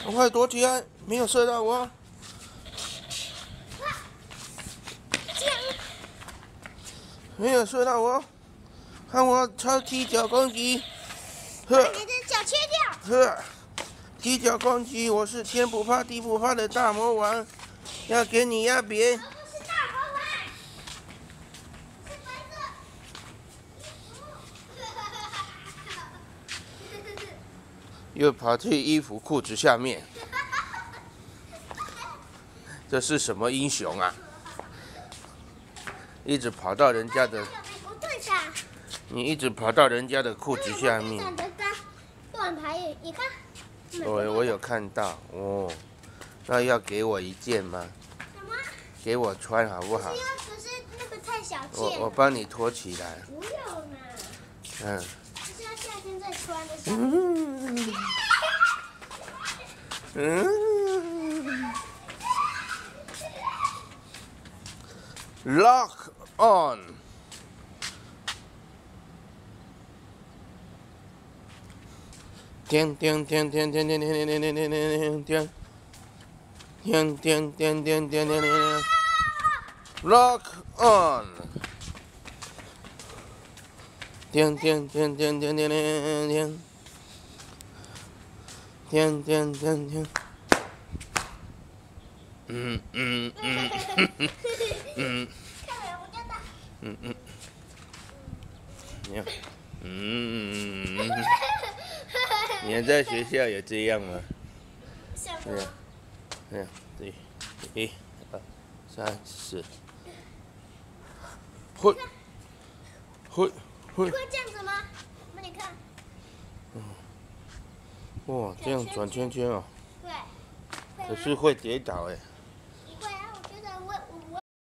赶快躲起来，没有射到我。没有射到我，看我超踢脚攻击， 把你的脚切掉。 呵，踢脚攻击，我是天不怕地不怕的大魔王，要给你压扁。 我不是大魔王，是白色。 又跑去衣服裤子下面，这是什么英雄啊？一直跑到人家的， 不对吧？ 你一直跑到人家的裤子下面。 断牌，你看。 我有看到哦，那要给我一件吗？ 什么？ 给我穿好不好？ 可是那个太小件。 我帮你拖起来。 不用啦。 嗯。 是要夏天再穿的。 Lock on。点点点点点点点点点点点点点点点点点点 Lock on。点点点点点点点点点点点点。嗯。你看，你们在学校也这样吗？对呀，对呀，对，1、2、3、4，会会这样子吗？那你看。 哇，这样转圈圈哦。 对。 可是会跌倒哎。